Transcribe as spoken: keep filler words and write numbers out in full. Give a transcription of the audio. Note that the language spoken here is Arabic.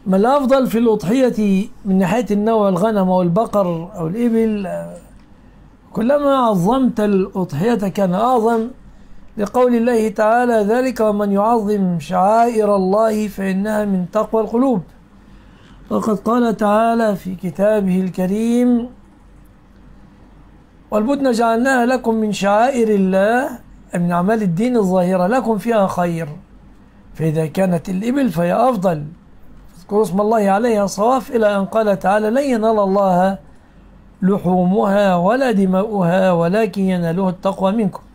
ما الأفضل في الأضحية من ناحية النوع، الغنم أو البقر أو الإبل؟ كلما عظمت الأضحية كان أعظم، لقول الله تعالى: ذلك ومن يعظم شعائر الله فإنها من تقوى القلوب. وقد قال تعالى في كتابه الكريم: والبدن جعلناها لكم من شعائر الله، من أعمال الدين الظاهرة لكم فيها خير، فإذا كانت الإبل فهي أفضل، اذكروا اسم الله عليها صواف، إلى أن قال تعالى: لن ينال الله لحومها ولا دماؤها ولكن يناله التقوى منكم.